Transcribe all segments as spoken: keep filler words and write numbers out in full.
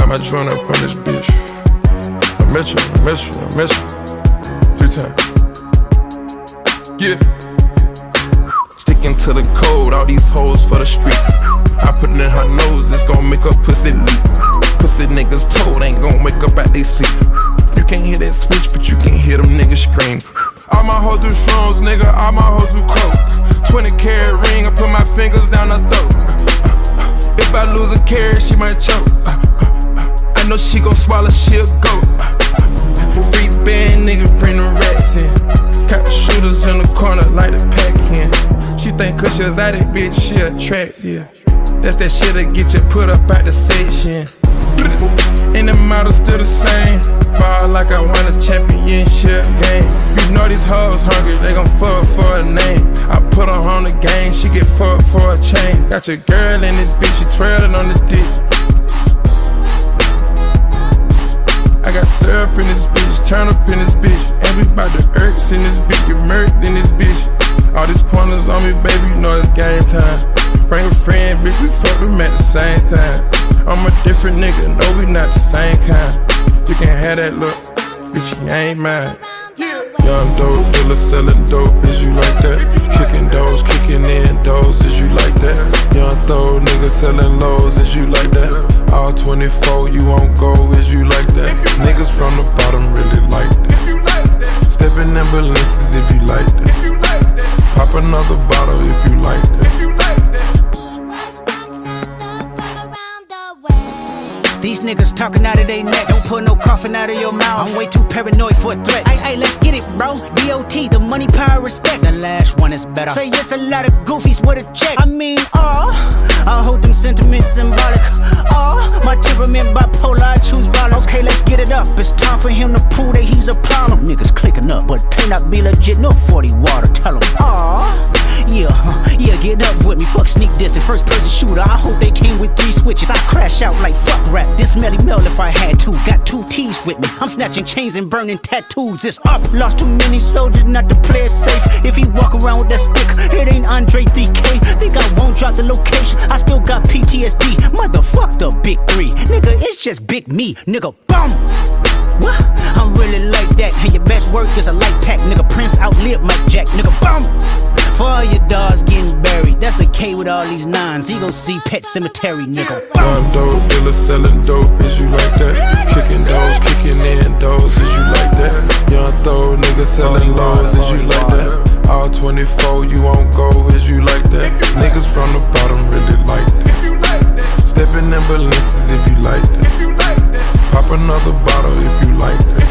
got my joint up on this bitch. I miss you, I miss you, I miss you. Three times. Yeah. Sticking to the code, all these hoes for the street. I put it in her nose, it's gon' make her pussy leak. Pussy niggas told ain't gon' wake up out they sleep. You can't hear that switch, but you can hear them niggas scream. All my hoes do shrooms, nigga, all my hoes do coke. Twenty carat ring, I put my fingers down her throat. If I lose a carat, she might choke. I know she gon' swallow, she a goat. Freeband, nigga, bring the rats in. Got the shooters in the corner like the pack in. She think cause she was out that bitch, she attractive. That's that shit that get you put up out the section. And the model still the same. Ball like I won a championship game. You know these hoes hungry, they gon' fuck for a name. I put her on the game, she get fucked for a chain. Got your girl in this bitch, she twirling on the dick. I got syrup in this bitch, turn up in this bitch. And we bout the irks in this bitch, get murked in this bitch. All these pointers on me, baby, you know it's game time. Bring a friend, bitch, we fuck them at the same time. I'm a different nigga, no, we not the same kind. You can have that look, bitch, you ain't mine. Young dope dealer selling dope, is you like that? Kicking doors, kicking in doors, is you like that? Young throw nigga selling lows, is you like that? All twenty-four, you won't go, is you like that? Niggas from the bottom really like that. Stepping ambulances if you like that. Pop another bottle if you like that. These niggas talking out of they neck. Don't put no coffin out of your mouth. I'm way too paranoid for a threat. Ay, ay, let's get it, bro. D O T, the money, power, respect. The last one is better. Say yes, a lot of goofies with a check. I mean, oh, I hold them sentiments symbolic. Oh, my temperament bipolar, I choose violence. Okay, let's get it up. It's time for him to prove that he's a problem. Niggas clicking up, but cannot be legit. No forty water, tell him. Oh, yeah, huh, yeah, get up with me. Fuck sneak diss and first person shooter. I hope they came with three switches. I crash out like fuck rap. This Melly Mel if I had to. Got two T's with me. I'm snatching chains and burning tattoos. It's up. Lost too many soldiers not to play it safe. If he walk around with that stick, it ain't Andre three K. Think I won't drop the location. I still got P T S D. Motherfuck the big three. Nigga, it's just big me. Nigga, bum. What? I'm really like that. And your best work is a light pack. Nigga, Prince outlived Mike Jack. Nigga, bum. For all your dogs getting buried, that's a K with all these nines. He gon' see Pet Cemetery, nigga. Young dope dealer selling dope, is you like that? Kicking doors, kicking in doors, is you like that? Young throw nigga selling lows, is you like that? All twenty-four, you won't go, is you like that? Niggas from the bottom really like that. Stepping ambulances if you like that. Pop another bottle if you like that.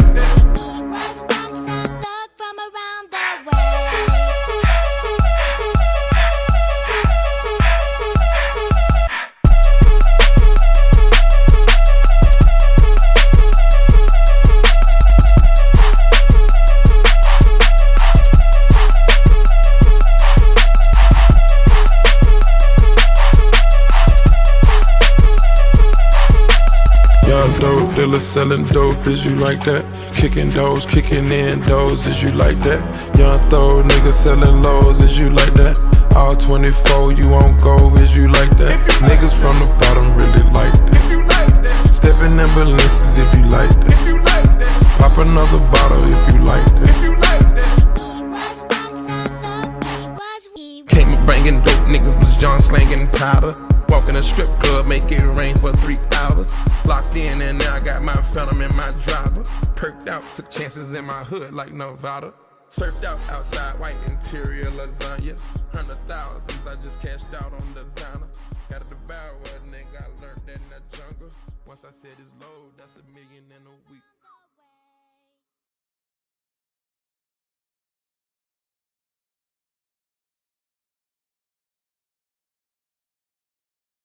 Young dope dealer selling dope, is you like that? Kicking doors, kicking in doors, is you like that? Young throw nigga selling lows, is you like that? All twenty-four, you won't go, is you like that? Niggas from the bottom really like that. Stepping ambulances if you like that. Pop another bottle if you like that. Came bringing dope, niggas was John slanging powder. Walking a strip club, make it rain for three hours. Locked in and now I got my phantom in my driver. Perked out, took chances in my hood like Nevada. Surfed out outside, white interior lasagna. Hundred thousands, I just cashed out on designer. Got a devour, nigga, I learned that in the jungle. Once I said it's low, that's a million in a week.